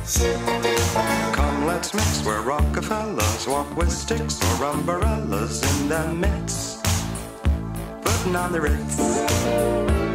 Come, let's mix where Rockefellers walk with sticks or umbrellas in their midst, putting on the Ritz.